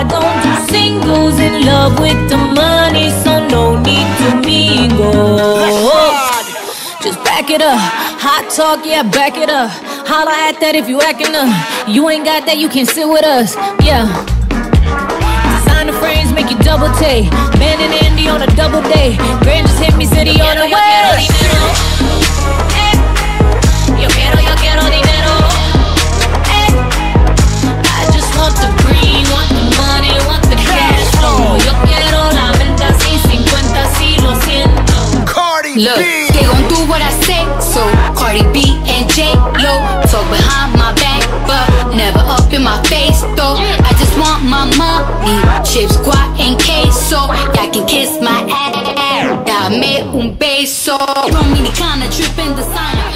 I don't do singles. In love with the money, so no need to mingle. Just back it up, hot talk, yeah, back it up. Holla at that if you acting up. You ain't got that, you can sit with us, yeah. Designer frames make you double take. Man and Andy on a double day. Grand just hit me, city on the way. Yo quiero dinero. I just want the green, want the money, want the cash flow. Yo quiero la venta sin 50, si lo siento. Cardi Look, B. they gon' do what I say, so Cardi B and J-Lo talk behind my back, but never up in my face, though. I just want my money, chips, guac, and queso. Y'all can kiss my ass, dame un beso. Dominicana, trippin' designer.